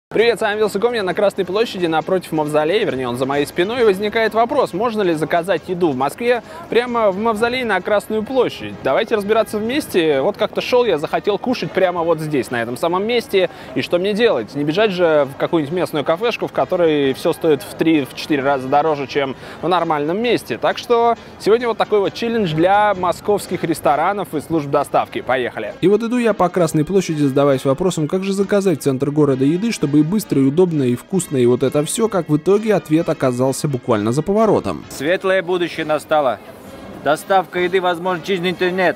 Привет, с вами Вилсаком, я на Красной площади напротив Мавзолея, вернее он за моей спиной, и возникает вопрос, можно ли заказать еду в Москве прямо в Мавзолей на Красную площадь? Давайте разбираться вместе. Вот как-то шел я, захотел кушать прямо вот здесь, на этом самом месте, и что мне делать? Не бежать же в какую-нибудь местную кафешку, в которой все стоит в 3-4 раза дороже, чем в нормальном месте. Так что сегодня вот такой вот челлендж для московских ресторанов и служб доставки. Поехали! И вот иду я по Красной площади, задаваясь вопросом, как же заказать в центр города еды, чтобы и быстро, и удобно, и вкусно, и вот это все, как в итоге ответ оказался буквально за поворотом. Светлое будущее настало. Доставка еды возможна через интернет.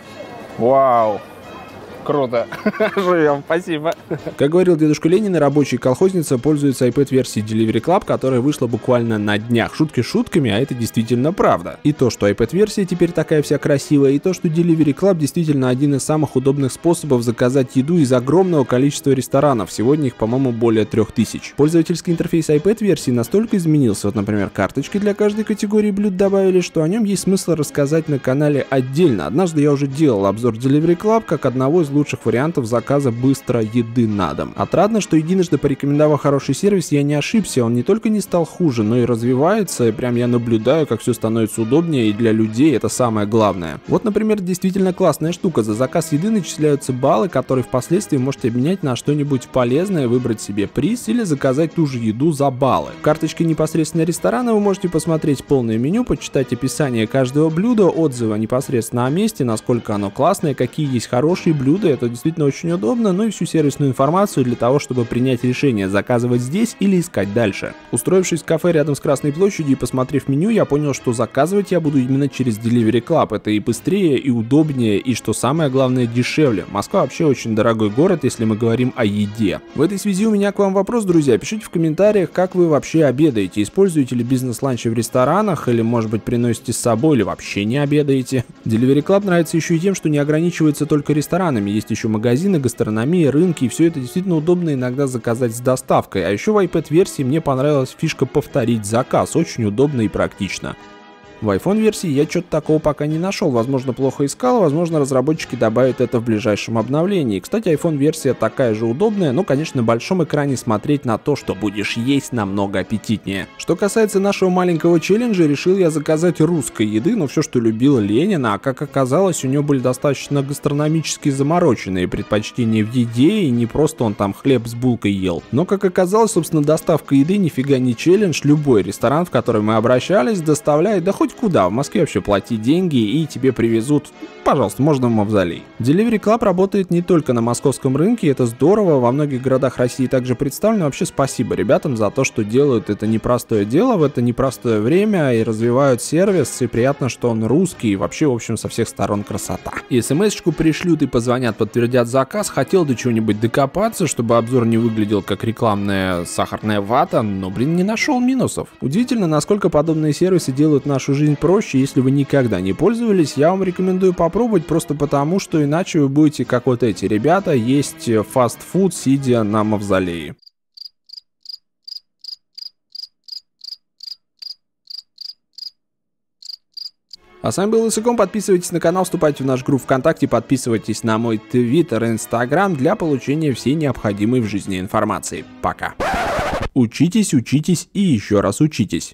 Вау! Круто. Живем, спасибо. Как говорил дедушка Ленин, рабочая колхозница пользуется iPad-версией Delivery Club, которая вышла буквально на днях. Шутки шутками, а это действительно правда. И то, что iPad-версия теперь такая вся красивая, и то, что Delivery Club действительно один из самых удобных способов заказать еду из огромного количества ресторанов. Сегодня их, по-моему, более 3000. Пользовательский интерфейс iPad-версии настолько изменился, вот, например, карточки для каждой категории блюд добавили, что о нем есть смысл рассказать на канале отдельно. Однажды я уже делал обзор Delivery Club как одного из лучших вариантов заказа быстрой еды на дом. Отрадно, что единожды порекомендовав хороший сервис, я не ошибся, он не только не стал хуже, но и развивается, и прям я наблюдаю, как все становится удобнее, и для людей это самое главное. Вот, например, действительно классная штука, за заказ еды начисляются баллы, которые впоследствии можете обменять на что-нибудь полезное, выбрать себе приз или заказать ту же еду за баллы. В карточке непосредственно ресторана вы можете посмотреть полное меню, почитать описание каждого блюда, отзывы непосредственно о месте, насколько оно классное, какие есть хорошие блюда. Это действительно очень удобно, ну и всю сервисную информацию для того, чтобы принять решение, заказывать здесь или искать дальше. Устроившись в кафе рядом с Красной площадью и посмотрев меню, я понял, что заказывать я буду именно через Delivery Club. Это и быстрее, и удобнее, и, что самое главное, дешевле. Москва вообще очень дорогой город, если мы говорим о еде. В этой связи у меня к вам вопрос, друзья. Пишите в комментариях, как вы вообще обедаете. Используете ли бизнес-ланчи в ресторанах, или, может быть, приносите с собой, или вообще не обедаете. Delivery Club нравится еще и тем, что не ограничивается только ресторанами. Есть еще магазины, гастрономия, рынки, и все это действительно удобно иногда заказать с доставкой. А еще в iPad-версии мне понравилась фишка повторить заказ, очень удобно и практично. В iPhone-версии я что-то такого пока не нашел, возможно, плохо искал, возможно, разработчики добавят это в ближайшем обновлении. Кстати, iPhone-версия такая же удобная, но, конечно, на большом экране смотреть на то, что будешь есть, намного аппетитнее. Что касается нашего маленького челленджа, решил я заказать русской еды, но все, что любил Ленина, а как оказалось, у него были достаточно гастрономически замороченные предпочтения в еде, и не просто он там хлеб с булкой ел. Но, как оказалось, собственно, доставка еды нифига не челлендж, любой ресторан, в который мы обращались, доставляет, да хоть куда, в Москве вообще плати деньги и тебе привезут, пожалуйста, можно в Мавзолей. Delivery Club работает не только на московском рынке, это здорово, во многих городах России также представлено. Вообще спасибо ребятам за то, что делают это непростое дело в это непростое время и развивают сервис, и приятно, что он русский, и вообще, в общем, со всех сторон красота. И смс-очку пришлют и позвонят, подтвердят заказ, хотел до чего-нибудь докопаться, чтобы обзор не выглядел как рекламная сахарная вата, но, блин, не нашел минусов. Удивительно, насколько подобные сервисы делают нашу жизнь проще. Если вы никогда не пользовались, я вам рекомендую попробовать, просто потому, что иначе вы будете, как вот эти ребята, есть фастфуд, сидя на Мавзолее. А с вами был Вилсаком, подписывайтесь на канал, вступайте в наш группу ВКонтакте, подписывайтесь на мой Твиттер и Инстаграм для получения всей необходимой в жизни информации. Пока. Учитесь, учитесь и еще раз учитесь.